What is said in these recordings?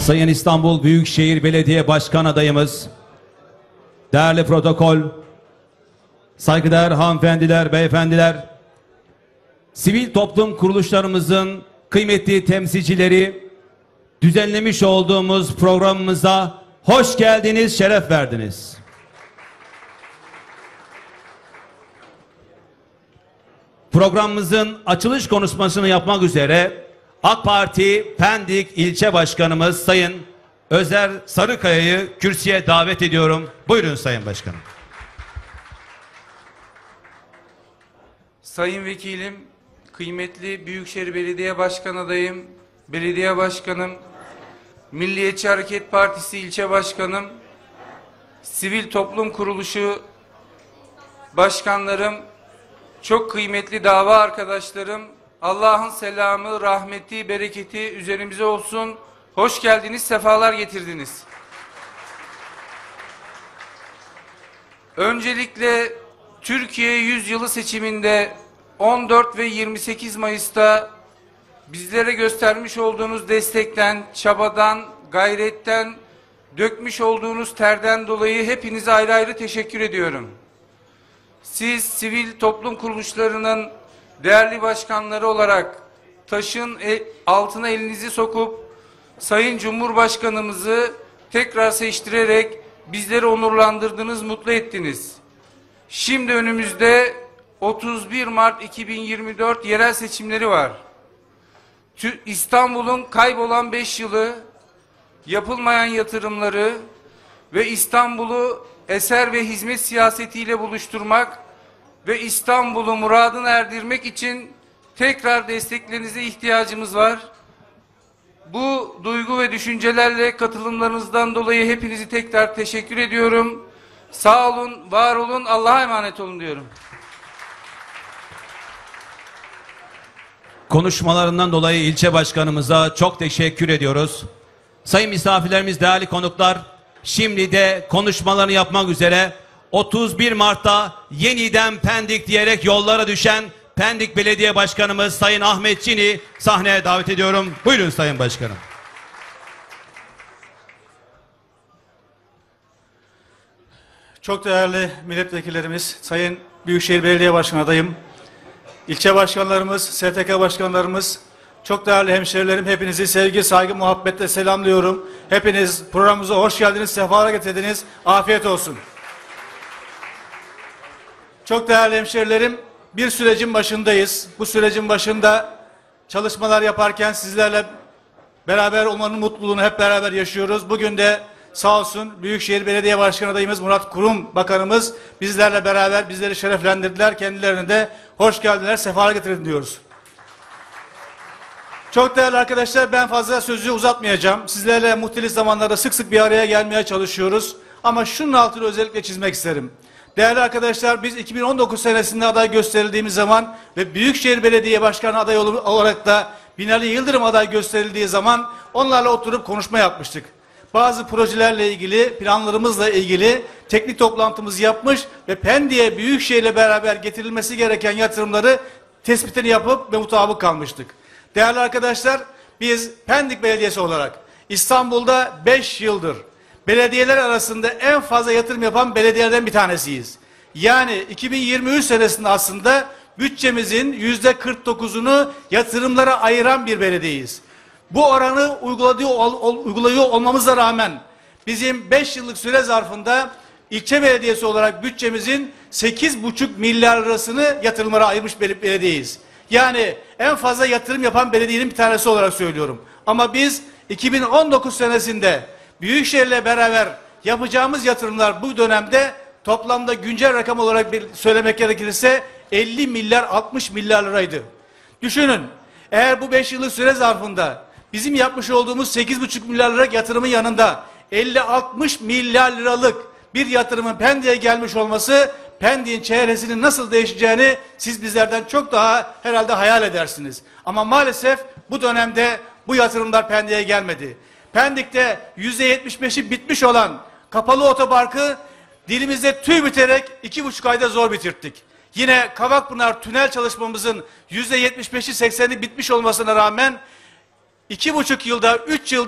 Sayın İstanbul Büyükşehir Belediye Başkan adayımız, değerli protokol, saygıdeğer hanımefendiler, beyefendiler, sivil toplum kuruluşlarımızın kıymetli temsilcileri, düzenlemiş olduğumuz programımıza hoş geldiniz, şeref verdiniz. Programımızın açılış konuşmasını yapmak üzere AK Parti Pendik İlçe Başkanımız Sayın Özer Sarıkaya'yı kürsüye davet ediyorum. Buyurun Sayın Başkanım. Sayın Vekilim, kıymetli Büyükşehir Belediye Başkan adayım, Belediye Başkanım, Milliyetçi Hareket Partisi İlçe Başkanım, Sivil Toplum Kuruluşu Başkanlarım, çok kıymetli dava arkadaşlarım, Allah'ın selamı, rahmeti, bereketi üzerimize olsun. Hoş geldiniz, sefalar getirdiniz. Öncelikle Türkiye Yüzyılı seçiminde 14 ve 28 Mayıs'ta bizlere göstermiş olduğunuz destekten, çabadan, gayretten, dökmüş olduğunuz terden dolayı hepinize ayrı ayrı teşekkür ediyorum. Siz sivil toplum kuruluşlarının değerli başkanları olarak taşın altına elinizi sokup Sayın Cumhurbaşkanımızı tekrar seçtirerek bizleri onurlandırdınız, mutlu ettiniz. Şimdi önümüzde 31 Mart 2024 yerel seçimleri var. İstanbul'un kaybolan 5 yılı, yapılmayan yatırımları ve İstanbul'u eser ve hizmet siyasetiyle buluşturmak ve İstanbul'u muradına erdirmek için tekrar desteklerinize ihtiyacımız var. Bu duygu ve düşüncelerle katılımlarınızdan dolayı hepinizi tekrar teşekkür ediyorum. Sağ olun, var olun, Allah'a emanet olun diyorum. Konuşmalarından dolayı ilçe başkanımıza çok teşekkür ediyoruz. Sayın misafirlerimiz, değerli konuklar, şimdi de konuşmalarını yapmak üzere 31 Mart'ta yeniden Pendik diyerek yollara düşen Pendik Belediye Başkanımız Sayın Ahmet Çini sahneye davet ediyorum. Buyurun Sayın Başkanım. Çok değerli milletvekillerimiz, Sayın Büyükşehir Belediye Başkanı adayım, ilçe başkanlarımız, STK başkanlarımız, çok değerli hemşehrilerim, hepinizi sevgi, saygı, muhabbetle selamlıyorum. Hepiniz programımıza hoş geldiniz, sefalar getirdiniz, afiyet olsun. Çok değerli hemşehrilerim, bir sürecin başındayız. Bu sürecin başında çalışmalar yaparken sizlerle beraber olmanın mutluluğunu hep beraber yaşıyoruz. Bugün de sağ olsun Büyükşehir Belediye Başkanı adayımız Murat Kurum Bakanımız bizlerle beraber bizleri şereflendirdiler. Kendilerine de hoş geldiler, sefalar getirin diyoruz. Çok değerli arkadaşlar, ben fazla sözü uzatmayacağım. Sizlerle muhtelif zamanlarda sık sık bir araya gelmeye çalışıyoruz. Ama şunun altını özellikle çizmek isterim. Değerli arkadaşlar, biz 2019 senesinde aday gösterildiğimiz zaman ve Büyükşehir Belediye Başkanı adayı olarak da Binali Yıldırım aday gösterildiği zaman onlarla oturup konuşma yapmıştık. Bazı projelerle ilgili, planlarımızla ilgili teknik toplantımızı yapmış ve Pendik'e Büyükşehir'le beraber getirilmesi gereken yatırımları tespitini yapıp ve mutabık kalmıştık. Değerli arkadaşlar, biz Pendik Belediyesi olarak İstanbul'da 5 yıldır belediyeler arasında en fazla yatırım yapan belediyelerden bir tanesiyiz. Yani 2023 senesinde aslında bütçemizin %49'unu yatırımlara ayıran bir belediyeyiz. Bu oranı uyguluyor olmamıza rağmen bizim 5 yıllık süre zarfında ilçe belediyesi olarak bütçemizin 8,5 milyar lirasını yatırımlara ayırmış belediyeyiz. Yani en fazla yatırım yapan belediyenin bir tanesi olarak söylüyorum. Ama biz 2019 senesinde Büyükşehir'le beraber yapacağımız yatırımlar bu dönemde toplamda güncel rakam olarak söylemek gerekirse 50 milyar 60 milyar liraydı. Düşünün, eğer bu 5 yıllık süre zarfında bizim yapmış olduğumuz 8,5 milyar liralık yatırımın yanında 50-60 milyar liralık bir yatırımın Pendik'e gelmiş olması Pendik'in çehresinin nasıl değişeceğini siz bizlerden çok daha herhalde hayal edersiniz. Ama maalesef bu dönemde bu yatırımlar Pendik'e gelmedi. Pendik'te %75'i bitmiş olan kapalı otoparkı dilimizde tüy biterek 2,5 ayda zor bitirttik. Yine Kavakpınar tünel çalışmamızın %75'i 80'i bitmiş olmasına rağmen 2,5 yılda 3 yılda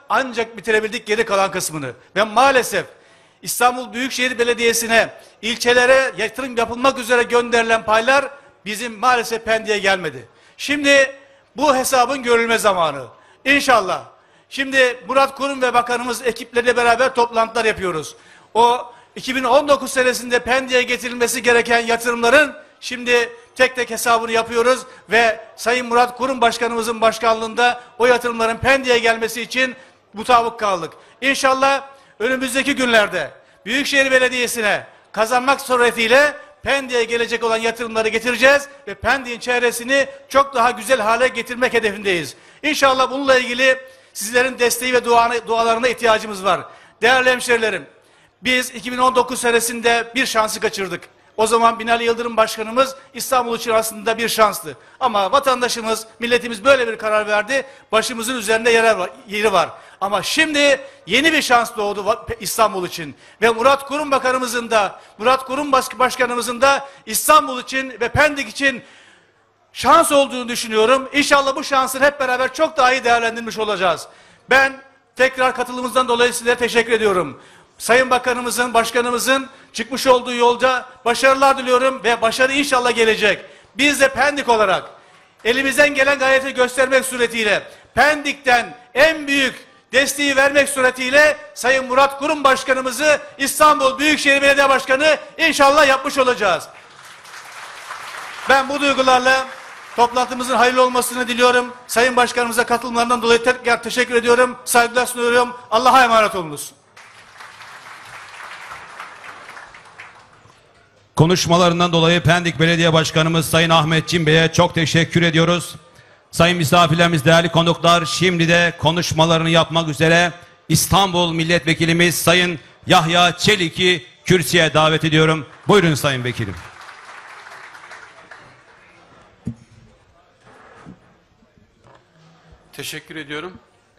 ancak bitirebildik geri kalan kısmını. Ve maalesef İstanbul Büyükşehir Belediyesi'ne ilçelere yatırım yapılmak üzere gönderilen paylar bizim maalesef Pendik'e gelmedi. Şimdi bu hesabın görülme zamanı. İnşallah. Şimdi Murat Kurum ve bakanımız ekipleriyle beraber toplantılar yapıyoruz. O 2019 senesinde Pendik'e getirilmesi gereken yatırımların şimdi tek tek hesabını yapıyoruz ve Sayın Murat Kurum Başkanımızın başkanlığında o yatırımların Pendik'e gelmesi için mutabık kaldık. İnşallah önümüzdeki günlerde Büyükşehir Belediyesi'ne kazanmak suretiyle Pendik'e gelecek olan yatırımları getireceğiz ve Pendik'in çevresini çok daha güzel hale getirmek hedefindeyiz. İnşallah bununla ilgili sizlerin desteği ve dualarına ihtiyacımız var. Değerli hemşehrilerim, biz 2019 senesinde bir şansı kaçırdık. O zaman Binali Yıldırım Başkanımız İstanbul için aslında bir şanstı. Ama vatandaşımız, milletimiz böyle bir karar verdi. Başımızın üzerinde yeri var. Ama şimdi yeni bir şans doğdu İstanbul için. Ve Murat Kurum Bakanımızın da, Murat Kurum Başkanımızın da İstanbul için ve Pendik için şans olduğunu düşünüyorum. İnşallah bu şansını hep beraber çok daha iyi değerlendirmiş olacağız. Ben tekrar katılımınızdan dolayı size teşekkür ediyorum. Sayın Bakanımızın, Başkanımızın çıkmış olduğu yolda başarılar diliyorum ve başarı inşallah gelecek. Biz de Pendik olarak elimizden gelen gayreti göstermek suretiyle Pendik'ten en büyük desteği vermek suretiyle Sayın Murat Kurum Başkanımızı İstanbul Büyükşehir Belediye Başkanı inşallah yapmış olacağız. Ben bu duygularla toplantımızın hayırlı olmasını diliyorum. Sayın Başkanımıza katılımlarından dolayı tekrar teşekkür ediyorum. Saygılar sunuyorum. Allah'a emanet olunuz. Konuşmalarından dolayı Pendik Belediye Başkanımız Sayın Ahmet Cim Bey'e çok teşekkür ediyoruz. Sayın misafirlerimiz, değerli konuklar, şimdi de konuşmalarını yapmak üzere İstanbul Milletvekilimiz Sayın Yahya Çelik'i kürsüye davet ediyorum. Buyurun Sayın Vekilim. Teşekkür ediyorum.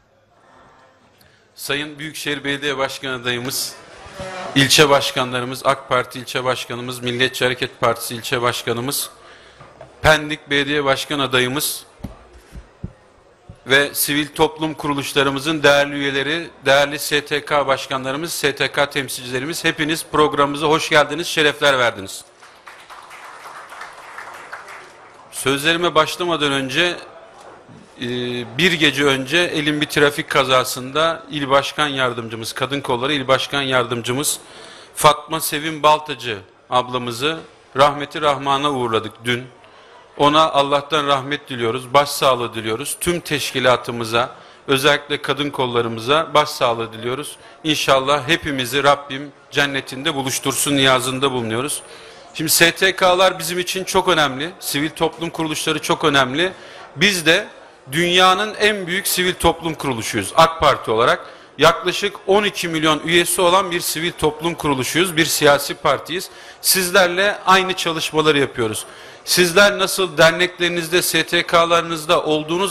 Sayın Büyükşehir Belediye Başkanı adayımız, ilçe başkanlarımız, AK Parti ilçe başkanımız, Milliyetçi Hareket Partisi ilçe başkanımız, Pendik Belediye Başkan adayımız ve sivil toplum kuruluşlarımızın değerli üyeleri, değerli STK başkanlarımız, STK temsilcilerimiz, hepiniz programımıza hoş geldiniz, şerefler verdiniz. Sözlerime başlamadan önce bir gece önce Elim bir trafik kazasında İl Başkan Yardımcımız, Kadın Kolları İl Başkan Yardımcımız Fatma Sevim Baltacı ablamızı rahmeti rahmana uğurladık dün. Ona Allah'tan rahmet diliyoruz, başsağlığı diliyoruz. Tüm teşkilatımıza, özellikle kadın kollarımıza başsağlığı diliyoruz. İnşallah hepimizi Rabbim cennetinde buluştursun niyazında bulunuyoruz. Şimdi STK'lar bizim için çok önemli, sivil toplum kuruluşları çok önemli. Biz de dünyanın en büyük sivil toplum kuruluşuyuz AK Parti olarak. Yaklaşık 12 milyon üyesi olan bir sivil toplum kuruluşuyuz, bir siyasi partiyiz. Sizlerle aynı çalışmaları yapıyoruz. Sizler nasıl derneklerinizde, STK'larınızda olduğunuz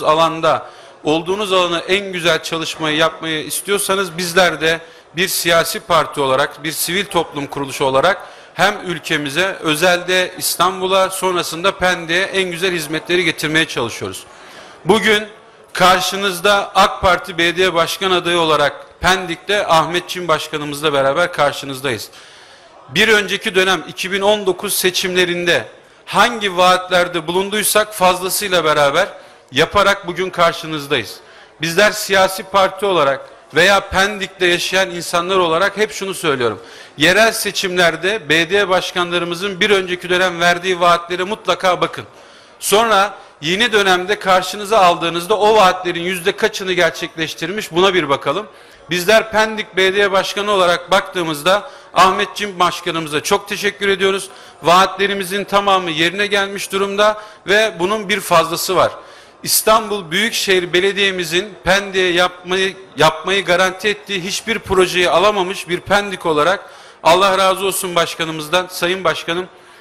alana en güzel çalışmayı yapmayı istiyorsanız bizler de bir siyasi parti olarak, bir sivil toplum kuruluşu olarak hem ülkemize, özelde İstanbul'a, sonrasında Pendik'e en güzel hizmetleri getirmeye çalışıyoruz. Bugün karşınızda AK Parti Belediye Başkan adayı olarak Pendik'te Ahmet Cim Başkanımızla beraber karşınızdayız. Bir önceki dönem 2019 seçimlerinde hangi vaatlerde bulunduysak fazlasıyla beraber yaparak bugün karşınızdayız. Bizler siyasi parti olarak veya Pendik'te yaşayan insanlar olarak hep şunu söylüyorum. Yerel seçimlerde belediye başkanlarımızın bir önceki dönem verdiği vaatlere mutlaka bakın. Sonra yeni dönemde karşınıza aldığınızda o vaatlerin yüzde kaçını gerçekleştirmiş, buna bir bakalım. Bizler Pendik Belediye Başkanı olarak baktığımızda Ahmet Cim Başkanımıza çok teşekkür ediyoruz. Vaatlerimizin tamamı yerine gelmiş durumda ve bunun bir fazlası var. İstanbul Büyükşehir Belediye'mizin Pendik'e yapmayı garanti ettiği hiçbir projeyi alamamış bir Pendik olarak Allah razı olsun başkanımızdan. Sayın Başkanım,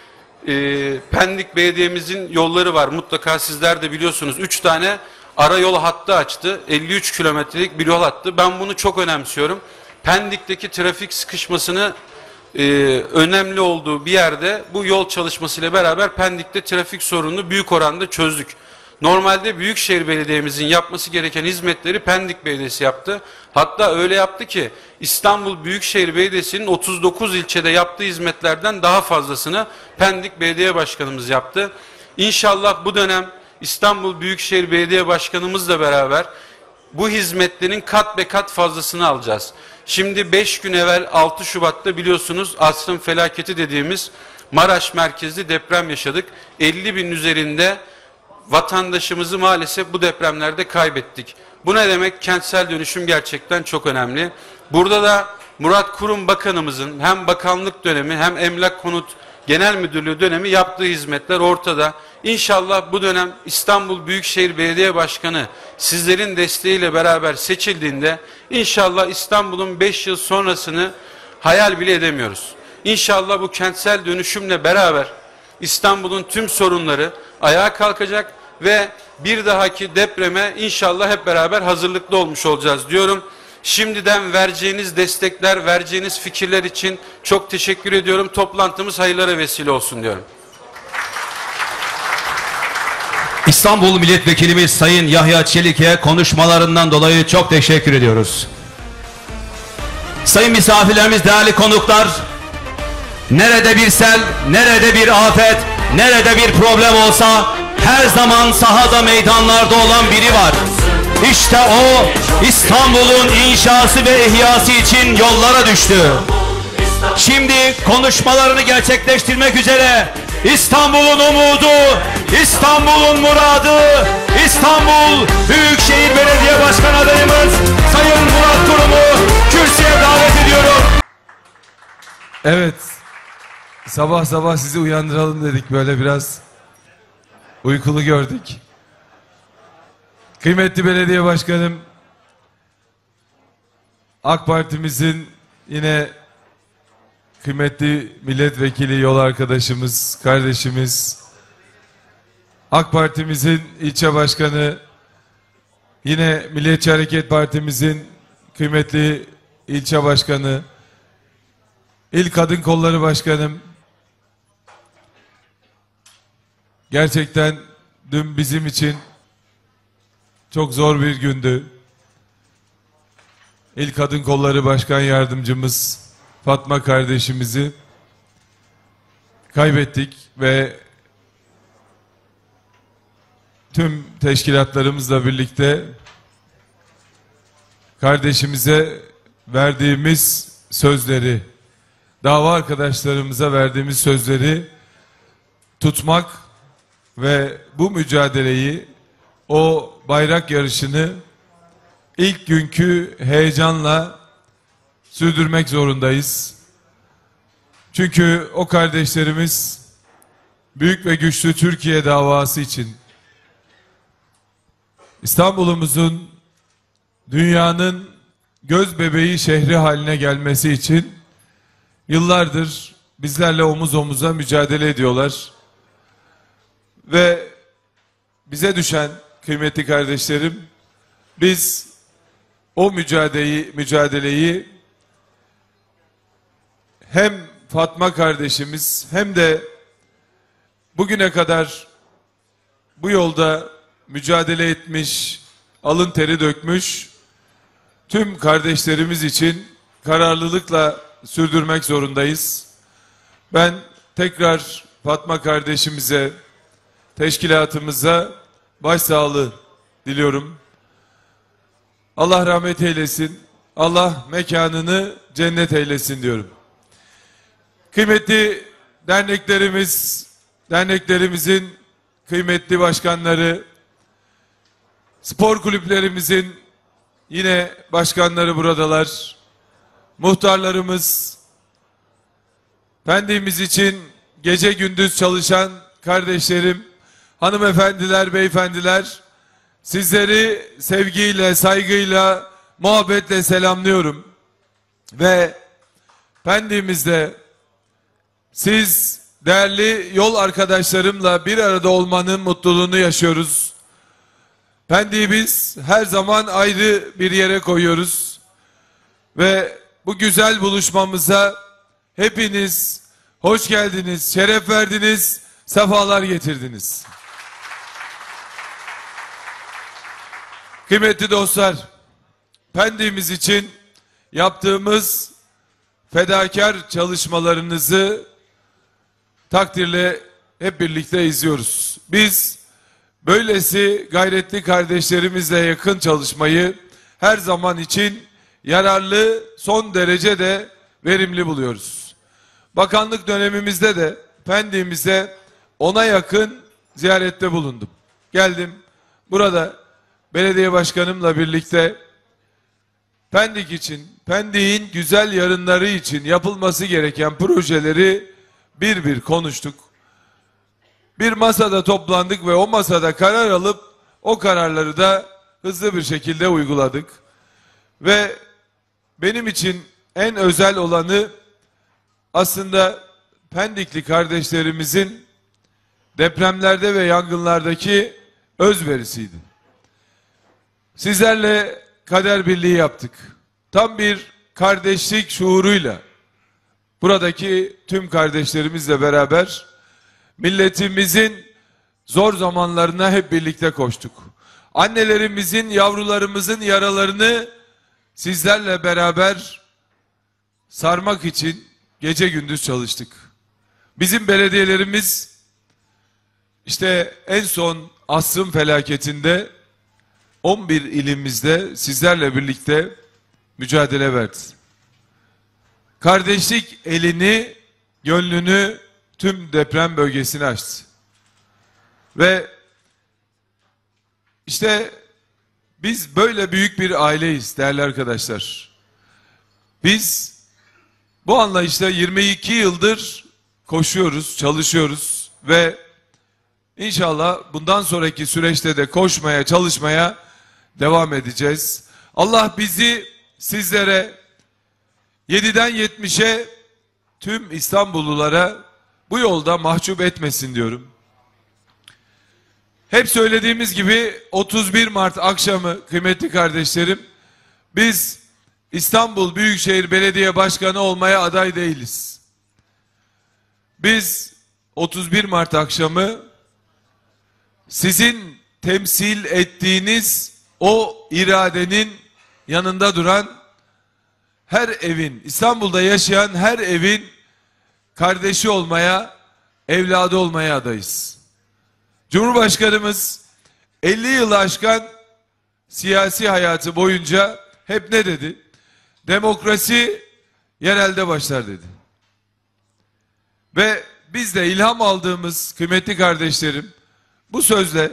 Pendik Belediye'mizin yolları var. Mutlaka sizler de biliyorsunuz. 3 tane ara yol hattı açtı. 53 kilometrelik bir yol hattı. Ben bunu çok önemsiyorum. Pendik'teki trafik sıkışmasını önemli olduğu bir yerde bu yol çalışmasıyla beraber Pendik'te trafik sorununu büyük oranda çözdük. Normalde Büyükşehir Belediye'mizin yapması gereken hizmetleri Pendik Belediyesi yaptı. Hatta öyle yaptı ki İstanbul Büyükşehir Belediyesi'nin 39 ilçede yaptığı hizmetlerden daha fazlasını Pendik Belediye Başkanımız yaptı. İnşallah bu dönem İstanbul Büyükşehir Belediye Başkanımızla beraber bu hizmetlerin kat be kat fazlasını alacağız. Şimdi 5 gün evvel 6 Şubat'ta biliyorsunuz asrın felaketi dediğimiz Maraş merkezli deprem yaşadık. 50 bin üzerinde vatandaşımızı maalesef bu depremlerde kaybettik. Bu ne demek? Kentsel dönüşüm gerçekten çok önemli. Burada da Murat Kurum Bakanımızın hem bakanlık dönemi hem Emlak Konut Genel Müdürlüğü dönemi yaptığı hizmetler ortada. İnşallah bu dönem İstanbul Büyükşehir Belediye Başkanı sizlerin desteğiyle beraber seçildiğinde inşallah İstanbul'un 5 yıl sonrasını hayal bile edemiyoruz. İnşallah bu kentsel dönüşümle beraber İstanbul'un tüm sorunları ayağa kalkacak ve bir dahaki depreme inşallah hep beraber hazırlıklı olmuş olacağız diyorum. Şimdiden vereceğiniz destekler, vereceğiniz fikirler için çok teşekkür ediyorum. Toplantımız hayırlara vesile olsun diyorum. İstanbul Milletvekilimiz Sayın Yahya Çelik'e konuşmalarından dolayı çok teşekkür ediyoruz. Sayın misafirlerimiz, değerli konuklar, nerede bir sel, nerede bir afet, nerede bir problem olsa her zaman sahada, meydanlarda olan biri var. İşte o İstanbul'un inşası ve ihyası için yollara düştü. Şimdi konuşmalarını gerçekleştirmek üzere İstanbul'un umudu, İstanbul'un muradı, İstanbul Büyükşehir Belediye Başkanı adayımız Sayın Murat Kurum'u kürsüye davet ediyorum. Evet, sabah sabah sizi uyandıralım dedik, böyle biraz uykulu gördük. Kıymetli belediye başkanım, AK Parti'mizin yine kıymetli milletvekili, yol arkadaşımız, kardeşimiz, AK Parti'mizin ilçe başkanı, yine Milliyetçi Hareket Parti'mizin kıymetli ilçe başkanı, İl Kadın Kolları Başkanım, gerçekten dün bizim için çok zor bir gündü. İl Kadın Kolları Başkan Yardımcımız Fatma kardeşimizi kaybettik ve tüm teşkilatlarımızla birlikte kardeşimize verdiğimiz sözleri, dava arkadaşlarımıza verdiğimiz sözleri tutmak ve bu mücadeleyi, o bayrak yarışını ilk günkü heyecanla sürdürmek zorundayız. Çünkü o kardeşlerimiz büyük ve güçlü Türkiye davası için, İstanbul'umuzun dünyanın göz bebeği şehri haline gelmesi için yıllardır bizlerle omuz omuza mücadele ediyorlar. Ve bize düşen, kıymetli kardeşlerim, biz o mücadeleyi hem Fatma kardeşimiz hem de bugüne kadar bu yolda mücadele etmiş, alın teri dökmüş tüm kardeşlerimiz için kararlılıkla sürdürmek zorundayız. Ben tekrar Fatma kardeşimize, teşkilatımıza başsağlığı diliyorum. Allah rahmet eylesin, Allah mekanını cennet eylesin diyorum. Kıymetli derneklerimiz, derneklerimizin kıymetli başkanları, spor kulüplerimizin yine başkanları buradalar. Muhtarlarımız, Pendik'imiz için gece gündüz çalışan kardeşlerim, hanımefendiler, beyefendiler, sizleri sevgiyle, saygıyla, muhabbetle selamlıyorum. Ve Pendik'imizde siz değerli yol arkadaşlarımla bir arada olmanın mutluluğunu yaşıyoruz. Pendik'i biz her zaman ayrı bir yere koyuyoruz. Ve bu güzel buluşmamıza hepiniz hoş geldiniz, şeref verdiniz, sefalar getirdiniz. Kıymetli dostlar, Pendik'imiz için yaptığımız fedakar çalışmalarınızı takdirle hep birlikte izliyoruz. Biz böylesi gayretli kardeşlerimizle yakın çalışmayı her zaman için yararlı, son derece de verimli buluyoruz. Bakanlık dönemimizde de Pendik'imize 10'a yakın ziyarette bulundum. Geldim, burada belediye başkanımla birlikte Pendik için, Pendik'in güzel yarınları için yapılması gereken projeleri bir bir konuştuk. Bir masada toplandık ve o masada karar alıp o kararları da hızlı bir şekilde uyguladık. Ve benim için en özel olanı aslında Pendikli kardeşlerimizin depremlerde ve yangınlardaki özverisiydi. Sizlerle kader birliği yaptık. Tam bir kardeşlik şuuruyla buradaki tüm kardeşlerimizle beraber milletimizin zor zamanlarına hep birlikte koştuk. Annelerimizin, yavrularımızın yaralarını sizlerle beraber sarmak için gece gündüz çalıştık. Bizim belediyelerimiz işte en son asrın felaketinde 11 ilimizde sizlerle birlikte mücadele verdi. Kardeşlik elini, gönlünü tüm deprem bölgesine açtı. Ve işte biz böyle büyük bir aileyiz değerli arkadaşlar. Biz bu anlayışla 22 yıldır koşuyoruz, çalışıyoruz ve İnşallah bundan sonraki süreçte de koşmaya, çalışmaya devam edeceğiz. Allah bizi sizlere 7'den 70'e tüm İstanbullulara bu yolda mahcup etmesin diyorum. Hep söylediğimiz gibi 31 Mart akşamı kıymetli kardeşlerim, biz İstanbul Büyükşehir Belediye Başkanı olmaya aday değiliz. Biz 31 Mart akşamı sizin temsil ettiğiniz o iradenin yanında duran her evin, İstanbul'da yaşayan her evin kardeşi olmaya, evladı olmaya adayız. Cumhurbaşkanımız 50 yılı aşkan siyasi hayatı boyunca hep ne dedi? Demokrasi yerelde başlar dedi. Ve biz de ilham aldığımız kıymetli kardeşlerim, bu sözle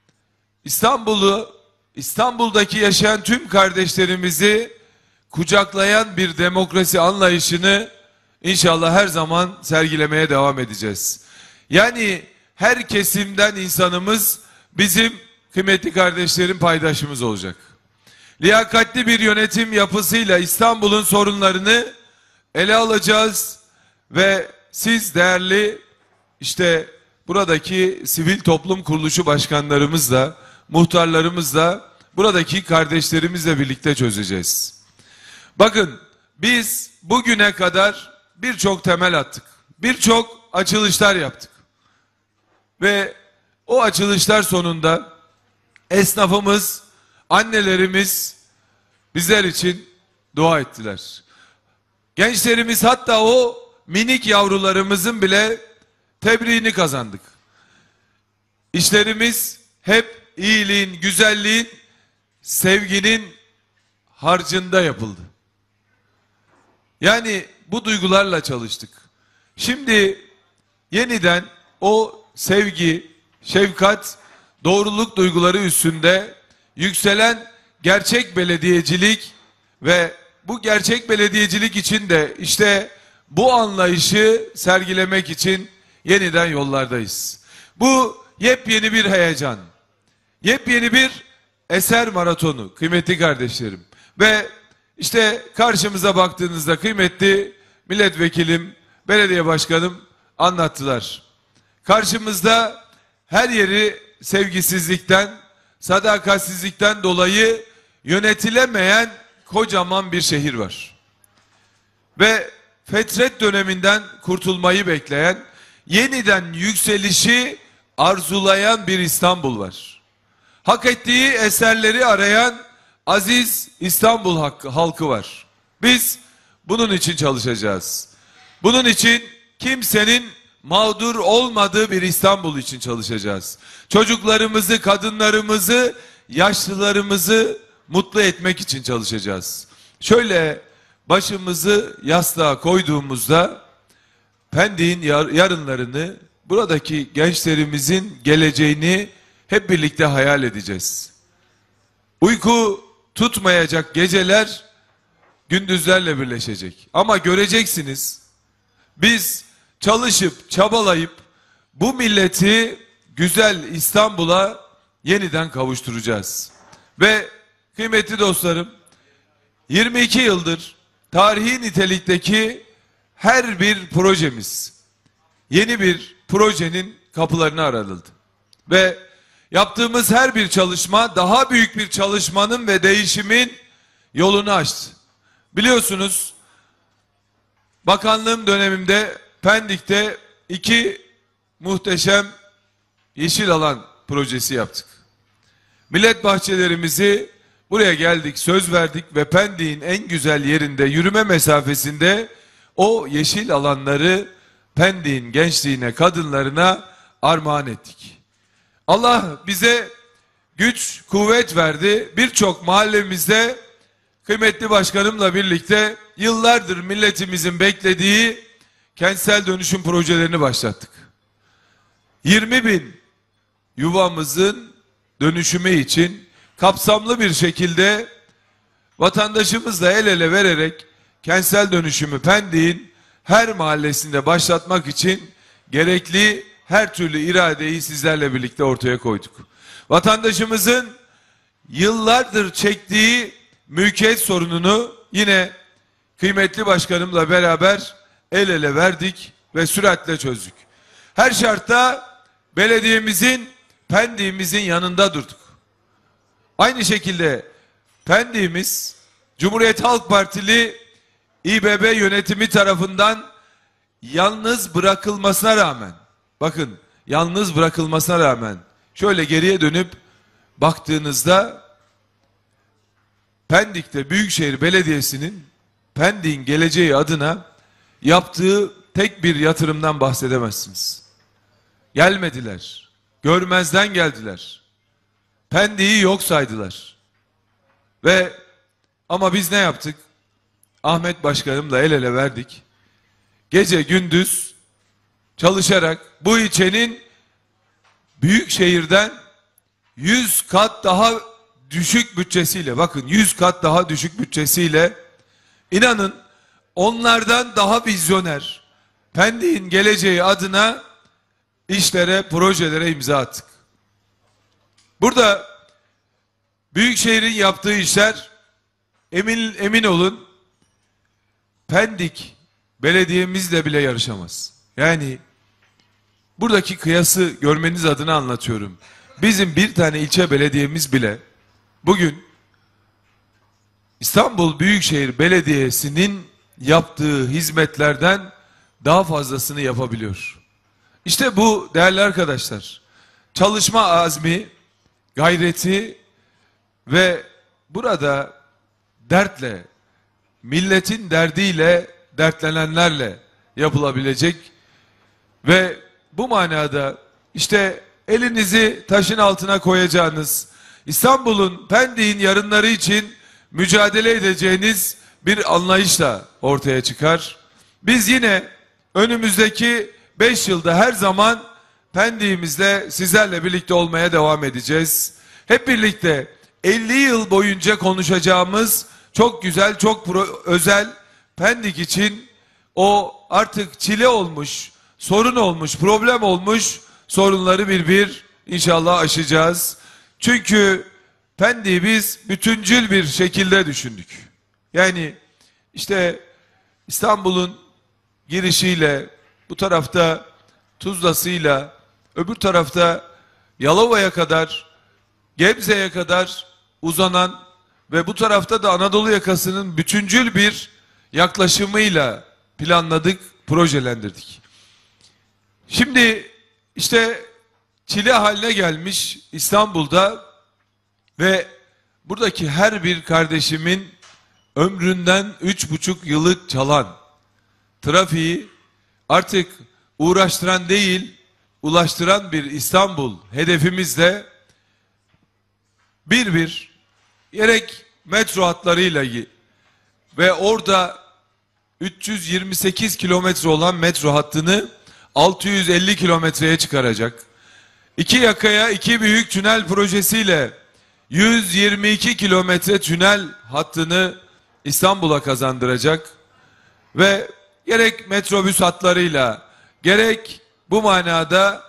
İstanbul'daki yaşayan tüm kardeşlerimizi kucaklayan bir demokrasi anlayışını inşallah her zaman sergilemeye devam edeceğiz. Yani her kesimden insanımız bizim kıymetli kardeşlerim paydaşımız olacak. Liyakatli bir yönetim yapısıyla İstanbul'un sorunlarını ele alacağız ve siz değerli işte buradaki sivil toplum kuruluşu başkanlarımızla, muhtarlarımızla, buradaki kardeşlerimizle birlikte çözeceğiz. Bakın biz bugüne kadar birçok temel attık. Birçok açılışlar yaptık. Ve o açılışlar sonunda esnafımız, annelerimiz bizler için dua ettiler. Gençlerimiz, hatta o minik yavrularımızın bile tebriğini kazandık. İşlerimiz hep iyiliğin, güzelliğin, sevginin harcında yapıldı. Yani bu duygularla çalıştık. Şimdi yeniden o sevgi, şefkat, doğruluk duyguları üstünde yükselen gerçek belediyecilik ve bu gerçek belediyecilik için de işte bu anlayışı sergilemek için yeniden yollardayız. Bu yepyeni bir heyecan, yepyeni bir eser maratonu kıymetli kardeşlerim. Ve işte karşımıza baktığınızda kıymetli milletvekilim, belediye başkanım anlattılar. Karşımızda her yeri sevgisizlikten, sadakatsizlikten dolayı yönetilemeyen kocaman bir şehir var. Ve fetret döneminden kurtulmayı bekleyen, yeniden yükselişi arzulayan bir İstanbul var. hak ettiği eserleri arayan aziz İstanbul halkı var. Biz bunun için çalışacağız. Bunun için kimsenin mağdur olmadığı bir İstanbul için çalışacağız. Çocuklarımızı, kadınlarımızı, yaşlılarımızı mutlu etmek için çalışacağız. Şöyle başımızı yastığa koyduğumuzda Pendik'in yarınlarını, buradaki gençlerimizin geleceğini hep birlikte hayal edeceğiz. Uyku tutmayacak geceler gündüzlerle birleşecek. Ama göreceksiniz, biz çalışıp çabalayıp bu milleti güzel İstanbul'a yeniden kavuşturacağız. Ve kıymetli dostlarım, 22 yıldır tarihi nitelikteki her bir projemiz yeni bir projenin kapılarını araladı. Ve yaptığımız her bir çalışma daha büyük bir çalışmanın ve değişimin yolunu açtı. Biliyorsunuz, bakanlığım dönemimde Pendik'te 2 muhteşem yeşil alan projesi yaptık. Millet bahçelerimizi buraya geldik, söz verdik ve Pendik'in en güzel yerinde, yürüme mesafesinde o yeşil alanları Pendik'in gençliğine, kadınlarına armağan ettik. Allah bize güç, kuvvet verdi. Birçok mahallemizde kıymetli başkanımla birlikte yıllardır milletimizin beklediği kentsel dönüşüm projelerini başlattık. 20.000 yuvamızın dönüşümü için kapsamlı bir şekilde vatandaşımızla el ele vererek kentsel dönüşümü Pendik'in her mahallesinde başlatmak için gerekli her türlü iradeyi sizlerle birlikte ortaya koyduk. Vatandaşımızın yıllardır çektiği mülkiyet sorununu yine kıymetli başkanımla beraber el ele verdik ve süratle çözdük. Her şartta belediyemizin, Pendik'imizin yanında durduk. Aynı şekilde Pendik'imiz Cumhuriyet Halk Partili İBB yönetimi tarafından yalnız bırakılmasına rağmen, bakın yalnız bırakılmasına rağmen şöyle geriye dönüp baktığınızda Pendik'te Büyükşehir Belediyesi'nin Pendik'in geleceği adına yaptığı tek bir yatırımdan bahsedemezsiniz. Gelmediler, görmezden geldiler. Pendik'i yok saydılar. Ama biz ne yaptık? Ahmet Başkanımla el ele verdik. Gece gündüz çalışarak bu ilçenin büyük şehirden 100 kat daha düşük bütçesiyle, bakın 100 kat daha düşük bütçesiyle, inanın onlardan daha vizyoner, Pendik'in geleceği adına işlere, projelere imza attık. Burada Büyükşehir'in yaptığı işler, emin olun, Pendik belediyemizle bile yarışamaz. Yani buradaki kıyası görmeniz adına anlatıyorum. Bizim bir tane ilçe belediyemiz bile bugün İstanbul Büyükşehir Belediyesi'nin yaptığı hizmetlerden daha fazlasını yapabiliyor. İşte bu değerli arkadaşlar, çalışma azmi, gayreti ve burada dertle, milletin derdiyle dertlenenlerle yapılabilecek ve bu manada işte elinizi taşın altına koyacağınız, İstanbul'un, Pendik'in yarınları için mücadele edeceğiniz bir anlayışla ortaya çıkar. Biz yine önümüzdeki 5 yılda her zaman Pendik'imizle sizlerle birlikte olmaya devam edeceğiz. Hep birlikte 50 yıl boyunca konuşacağımız çok güzel, çok özel Pendik için o artık çile olmuş, sorun olmuş, problem olmuş sorunları bir inşallah aşacağız. Çünkü Pendik'i biz bütüncül bir şekilde düşündük. Yani işte İstanbul'un girişiyle, bu tarafta Tuzla'sıyla, öbür tarafta Yalova'ya kadar, Gebze'ye kadar uzanan ve bu tarafta da Anadolu yakasının bütüncül bir yaklaşımıyla planladık, projelendirdik. Şimdi işte çile haline gelmiş İstanbul'da Ve buradaki her bir kardeşimin ömründen 3,5 yılı çalan, trafiği artık uğraştıran değil, ulaştıran bir İstanbul hedefimizle bir gerek metro hatlarıyla ve orada 328 kilometre olan metro hattını 650 kilometreye çıkaracak. İki yakaya iki büyük tünel projesiyle 122 kilometre tünel hattını İstanbul'a kazandıracak ve gerek metrobüs hatlarıyla gerek bu manada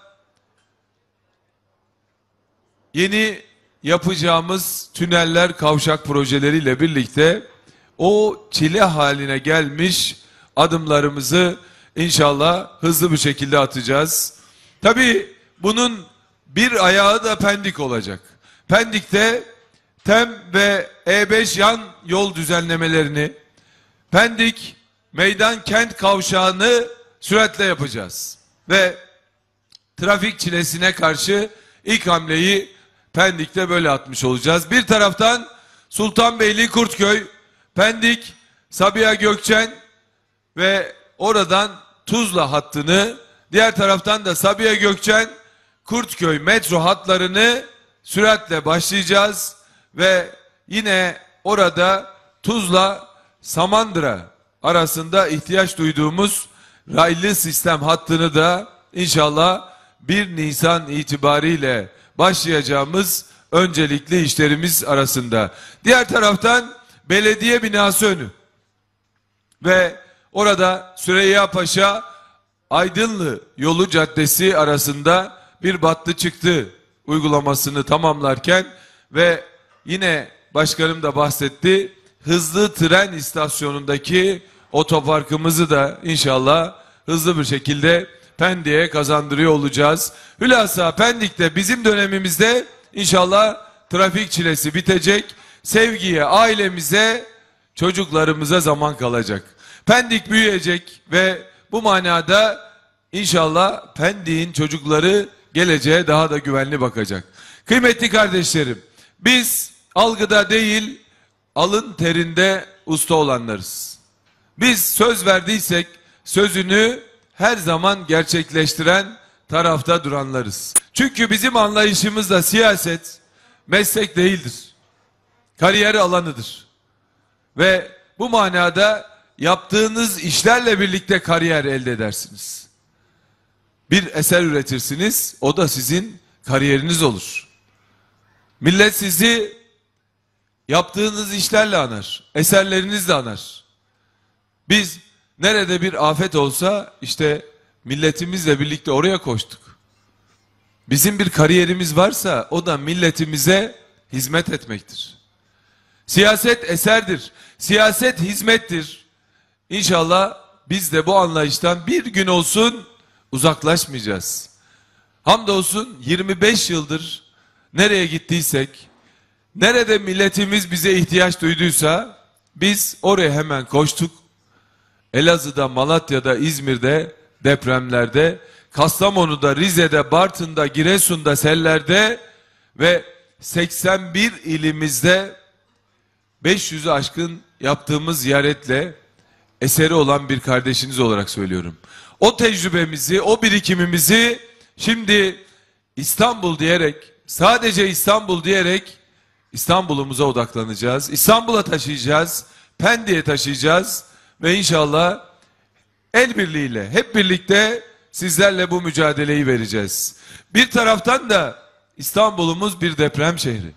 yeni yapacağımız tüneller, kavşak projeleriyle birlikte o çile haline gelmiş adımlarımızı inşallah hızlı bir şekilde atacağız. Tabii bunun bir ayağı da Pendik olacak. Pendik'te TEM ve E5 yan yol düzenlemelerini, Pendik meydan kent kavşağını süratle yapacağız. Ve trafik çilesine karşı ilk hamleyi Pendik'te böyle atmış olacağız. Bir taraftan Sultanbeyli Kurtköy, Pendik, Sabiha Gökçen ve oradan Tuzla hattını, diğer taraftan da Sabiha Gökçen, Kurtköy metro hatlarını süratle başlayacağız ve yine orada Tuzla Samandıra arasında ihtiyaç duyduğumuz raylı sistem hattını da inşallah 1 Nisan itibariyle başlayacağımız öncelikli işlerimiz arasında. Diğer taraftan belediye binası önü ve orada Süreyya Paşa Aydınlı yolu caddesi arasında bir battı çıktı uygulamasını tamamlarken ve yine başkanım da bahsetti, hızlı tren istasyonundaki otoparkımızı da inşallah hızlı bir şekilde Pendik'e kazandırıyor olacağız. Hülasa Pendik'te bizim dönemimizde inşallah trafik çilesi bitecek. Sevgiye, ailemize, çocuklarımıza zaman kalacak. Pendik büyüyecek ve bu manada inşallah Pendik'in çocukları geleceğe daha da güvenli bakacak. Kıymetli kardeşlerim, biz algıda değil, alın terinde usta olanlarız. Biz söz verdiysek sözünü her zaman gerçekleştiren tarafta duranlarız. Çünkü bizim anlayışımızda siyaset meslek değildir. Kariyer alanıdır. Ve bu manada yaptığınız işlerle birlikte kariyer elde edersiniz. Bir eser üretirsiniz, o da sizin kariyeriniz olur. Millet sizi yaptığınız işlerle anar, eserlerinizle anar. Biz nerede bir afet olsa işte milletimizle birlikte oraya koştuk. Bizim bir kariyerimiz varsa o da milletimize hizmet etmektir. Siyaset eserdir, siyaset hizmettir. İnşallah biz de bu anlayıştan bir gün olsun uzaklaşmayacağız. Hamdolsun 25 yıldır nereye gittiysek, nerede milletimiz bize ihtiyaç duyduysa biz oraya hemen koştuk. Elazığ'da, Malatya'da, İzmir'de depremlerde, Kastamonu'da, Rize'de, Bartın'da, Giresun'da sellerde ve 81 ilimizde 500'ü aşkın yaptığımız ziyaretle eseri olan bir kardeşiniz olarak söylüyorum. O tecrübemizi, o birikimimizi şimdi İstanbul diyerek, sadece İstanbul diyerek İstanbul'umuza odaklanacağız. İstanbul'a taşıyacağız, Pendik'e taşıyacağız ve inşallah el birliğiyle, hep birlikte sizlerle bu mücadeleyi vereceğiz. Bir taraftan da İstanbul'umuz bir deprem şehri.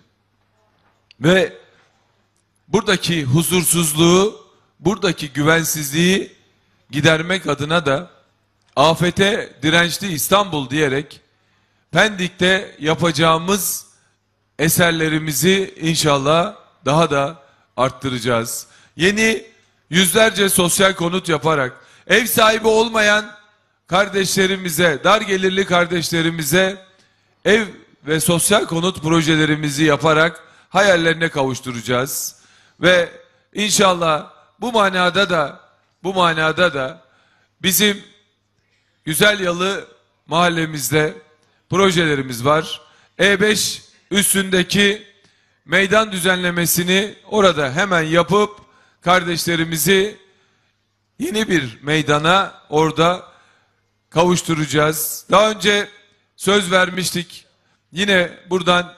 Ve buradaki huzursuzluğu, buradaki güvensizliği gidermek adına da afete dirençli İstanbul diyerek Pendik'te yapacağımız eserlerimizi inşallah daha da arttıracağız. Yeni yüzlerce sosyal konut yaparak ev sahibi olmayan kardeşlerimize, dar gelirli kardeşlerimize ev ve sosyal konut projelerimizi yaparak hayallerine kavuşturacağız. Ve inşallah bu manada da bizim Güzel Yalı mahallemizde projelerimiz var. E5 üstündeki meydan düzenlemesini orada hemen yapıp kardeşlerimizi yeni bir meydana orada kavuşturacağız. Daha önce söz vermiştik. Yine buradan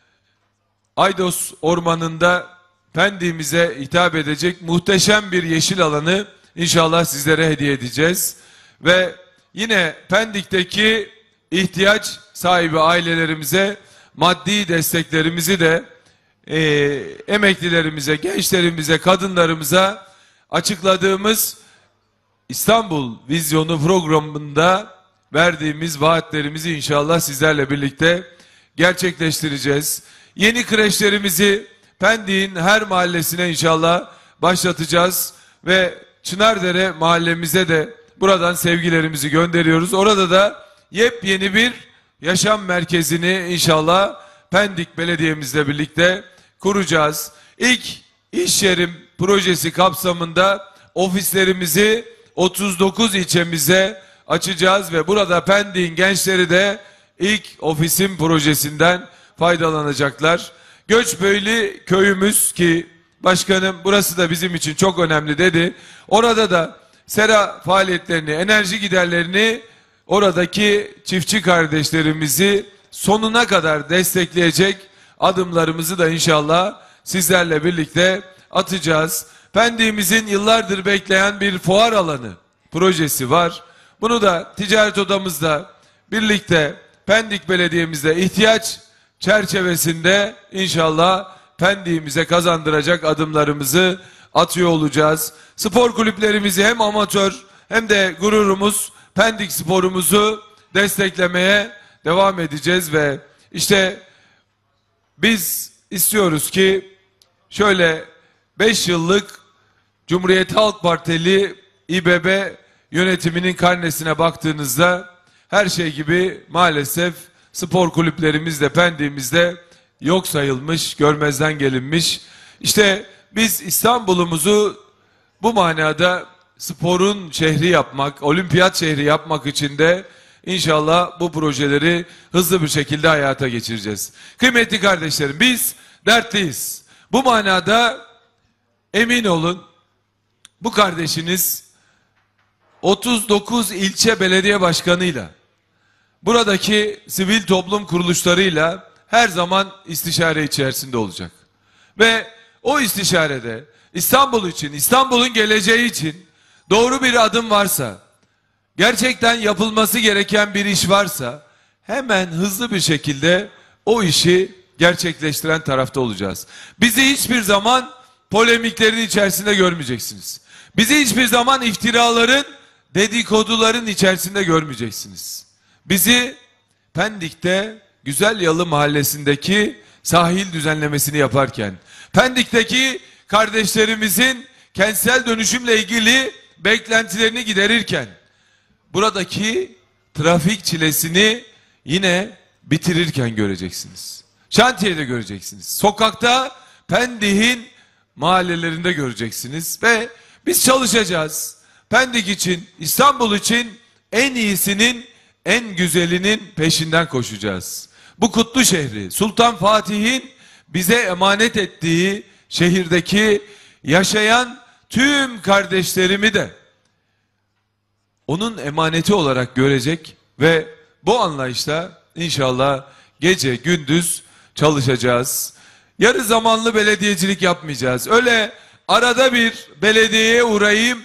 Aydos Ormanı'nda Pendik'imize hitap edecek muhteşem bir yeşil alanı inşallah sizlere hediye edeceğiz. Ve yine Pendik'teki ihtiyaç sahibi ailelerimize maddi desteklerimizi de emeklilerimize, gençlerimize, kadınlarımıza açıkladığımız İstanbul Vizyonu programında verdiğimiz vaatlerimizi inşallah sizlerle birlikte gerçekleştireceğiz. Yeni kreşlerimizi Pendik'in her mahallesine inşallah başlatacağız ve Çınardere mahallemize de buradan sevgilerimizi gönderiyoruz. Orada da yepyeni bir yaşam merkezini inşallah Pendik Belediye'mizle birlikte kuracağız. İlk iş yerim projesi kapsamında ofislerimizi 39 ilçemize açacağız ve burada Pendik'in gençleri de ilk ofisin projesinden faydalanacaklar. Göçbeyli köyümüz ki başkanım burası da bizim için çok önemli dedi. Orada da sera faaliyetlerini, enerji giderlerini oradaki çiftçi kardeşlerimizi sonuna kadar destekleyecek adımlarımızı da inşallah sizlerle birlikte atacağız. Pendik'imizin yıllardır bekleyen bir fuar alanı projesi var. Bunu da ticaret odamızla birlikte Pendik Belediye'mizde ihtiyaç çerçevesinde inşallah Pendik'imize kazandıracak adımlarımızı atıyor olacağız. Spor kulüplerimizi hem amatör hem de gururumuz Pendik sporumuzu desteklemeye devam edeceğiz ve işte biz istiyoruz ki şöyle 5 yıllık Cumhuriyet Halk Partili İBB yönetiminin karnesine baktığınızda her şey gibi maalesef spor kulüplerimiz de Pendik'imizde yok sayılmış, görmezden gelinmiş. İşte biz İstanbul'umuzu bu manada sporun şehri yapmak, olimpiyat şehri yapmak için de inşallah bu projeleri hızlı bir şekilde hayata geçireceğiz. Kıymetli kardeşlerim, biz dertliyiz. Bu manada emin olun bu kardeşiniz 39 ilçe belediye başkanıyla, buradaki sivil toplum kuruluşlarıyla her zaman istişare içerisinde olacak. Ve o istişarede İstanbul için, İstanbul'un geleceği için doğru bir adım varsa, gerçekten yapılması gereken bir iş varsa hemen hızlı bir şekilde o işi gerçekleştiren tarafta olacağız. Bizi hiçbir zaman polemiklerin içerisinde görmeyeceksiniz. Bizi hiçbir zaman iftiraların, dedikoduların içerisinde görmeyeceksiniz. Bizi Pendik'te Güzelyalı Mahallesi'ndeki sahil düzenlemesini yaparken, Pendik'teki kardeşlerimizin kentsel dönüşümle ilgili beklentilerini giderirken, buradaki trafik çilesini yine bitirirken göreceksiniz. Şantiyede göreceksiniz. Sokakta, Pendik'in mahallelerinde göreceksiniz ve biz çalışacağız. Pendik için, İstanbul için en iyisinin, en güzelinin peşinden koşacağız. Bu kutlu şehri, Sultan Fatih'in bize emanet ettiği şehirdeki yaşayan tüm kardeşlerimi de onun emaneti olarak görecek ve bu anlayışla inşallah gece gündüz çalışacağız. Yarı zamanlı belediyecilik yapmayacağız. Öyle arada bir belediyeye uğrayayım,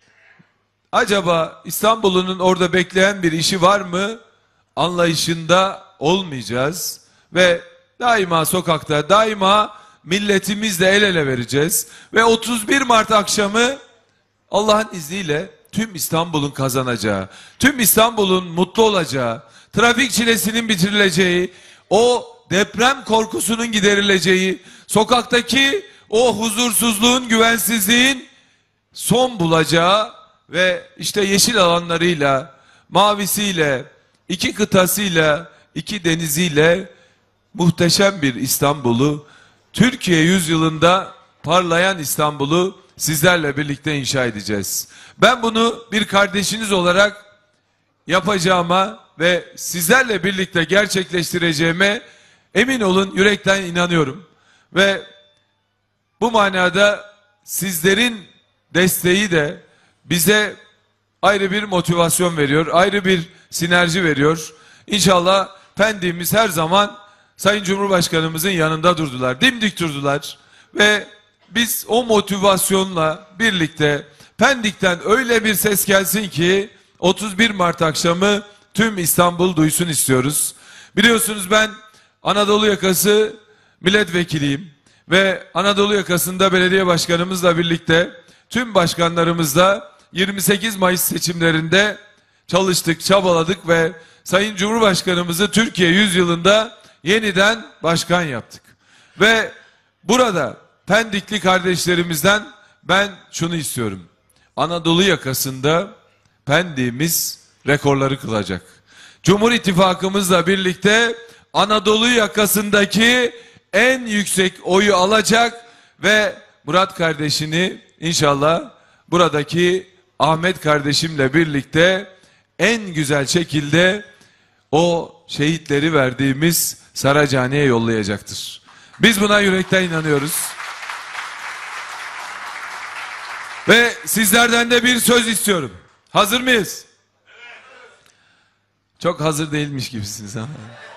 acaba İstanbul'un orada bekleyen bir işi var mı anlayışında olmayacağız. Ve daima sokakta, daima milletimizle el ele vereceğiz. Ve 31 Mart akşamı Allah'ın izniyle tüm İstanbul'un kazanacağı, tüm İstanbul'un mutlu olacağı, trafik çilesinin bitirileceği, o deprem korkusunun giderileceği, sokaktaki o huzursuzluğun, güvensizliğin son bulacağı ve işte yeşil alanlarıyla, mavisiyle, iki kıtasıyla, iki deniziyle muhteşem bir İstanbul'u, Türkiye yüzyılında parlayan İstanbul'u sizlerle birlikte inşa edeceğiz. Ben bunu bir kardeşiniz olarak yapacağıma ve sizlerle birlikte gerçekleştireceğime emin olun, yürekten inanıyorum. Ve bu manada sizlerin desteği de bize ayrı bir motivasyon veriyor, ayrı bir sinerji veriyor. İnşallah Pendik'imiz her zaman Sayın Cumhurbaşkanımızın yanında durdular, dimdik durdular. Ve biz o motivasyonla birlikte Pendik'ten öyle bir ses gelsin ki 31 Mart akşamı tüm İstanbul duysun istiyoruz. Biliyorsunuz ben Anadolu Yakası milletvekiliyim ve Anadolu Yakası'nda belediye başkanımızla birlikte tüm başkanlarımızla 28 Mayıs seçimlerinde çalıştık, çabaladık ve Sayın Cumhurbaşkanımızı Türkiye yüzyılında yeniden başkan yaptık. Ve burada Pendikli kardeşlerimizden ben şunu istiyorum. Anadolu Yakası'nda Pendik'imiz rekorları kılacak. Cumhur İttifakımızla birlikte Anadolu Yakası'ndaki en yüksek oyu alacak ve Murat kardeşini inşallah buradaki Ahmet kardeşimle birlikte en güzel şekilde o şehitleri verdiğimiz Saracahane'ye yollayacaktır. Biz buna yürekten inanıyoruz. Ve sizlerden de bir söz istiyorum. Hazır mıyız? Çok hazır değilmiş gibisiniz ama.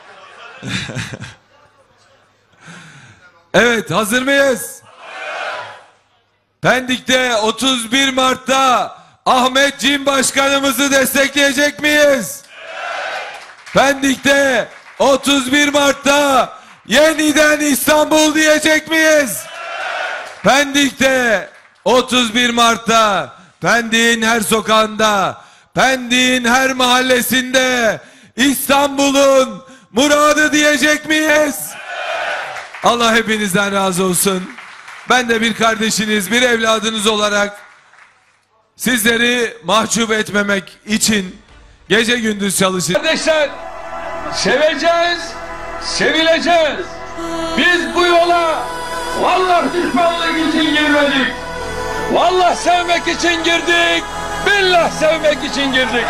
Evet, hazır mıyız? Pendik'te 31 Mart'ta Ahmet Cim Başkanımızı destekleyecek miyiz? Pendik'te 31 Mart'ta yeniden İstanbul diyecek miyiz? Pendik'te 31 Mart'ta Pendik'in her sokağında, Pendik'in her mahallesinde İstanbul'un muradı diyecek miyiz? Allah hepinizden razı olsun. Ben de bir kardeşiniz, bir evladınız olarak sizleri mahcup etmemek için gece gündüz çalışıyorum. Kardeşler, seveceğiz, sevileceğiz. Biz bu yola vallahi düşmanlık için girmedik. Vallahi sevmek için girdik. Billah sevmek için girdik.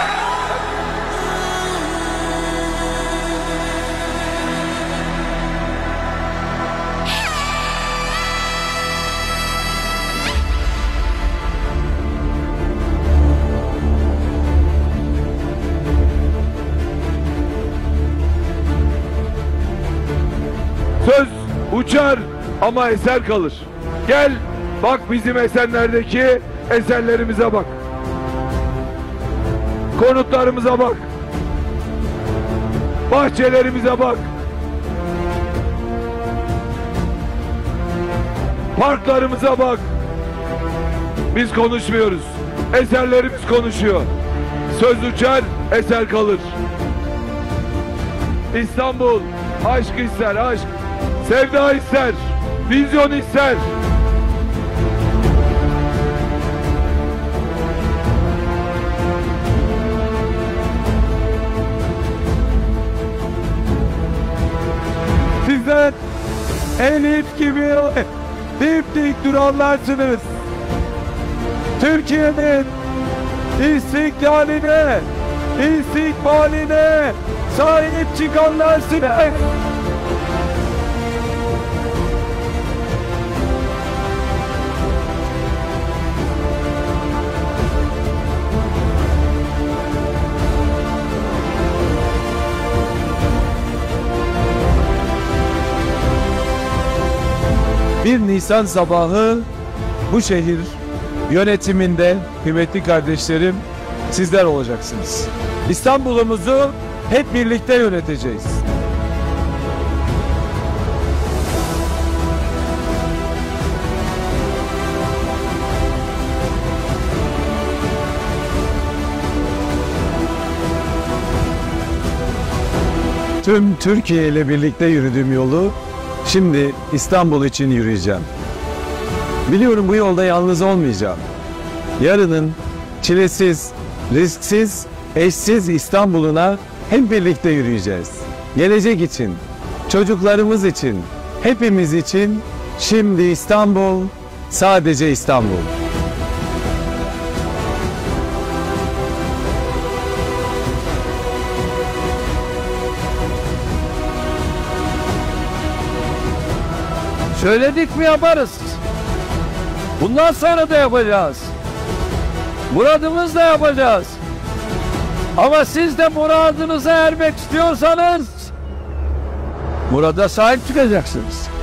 Söz uçar ama eser kalır. Gel bak bizim Esenler'deki eserlerimize bak. Konutlarımıza bak. Bahçelerimize bak. Parklarımıza bak. Biz konuşmuyoruz. Eserlerimiz konuşuyor. Söz uçar, eser kalır. İstanbul aşk ister, aşk. Sevda ister, vizyon ister. Sizler Elif gibi dimdik duranlarsınız. Türkiye'nin istiklaline, istikbaline sahip çıkanlarsınız. Bir Nisan sabahı bu şehir yönetiminde kıymetli kardeşlerim sizler olacaksınız. İstanbul'umuzu hep birlikte yöneteceğiz. Tüm Türkiye ile birlikte yürüdüğüm yolu şimdi İstanbul için yürüyeceğim. Biliyorum bu yolda yalnız olmayacağım. Yarının çilesiz, risksiz, eşsiz İstanbul'una hep birlikte yürüyeceğiz. Gelecek için, çocuklarımız için, hepimiz için şimdi İstanbul, sadece İstanbul. Söyledik mi yaparız. Bundan sonra da yapacağız. Muradımızla yapacağız. Ama siz de muradınıza ermek istiyorsanız murada sahip çıkacaksınız.